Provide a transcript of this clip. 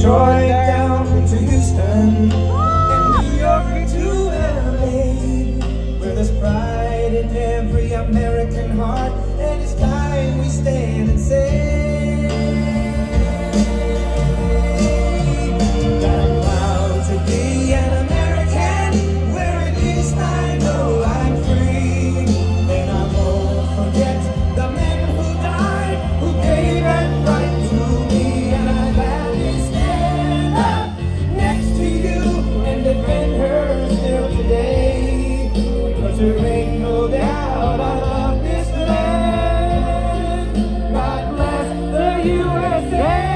Detroit down to Houston, and New York to LA, where there's pride in every American heart, and it's time we stand and say, that I'm proud to be an American, where at least I know I'm free, and I won't forget the men who died, who gave that right to me, and I gladly stand up next to you and defend her still today, because there ain't no doubt I love this land. God bless the USA.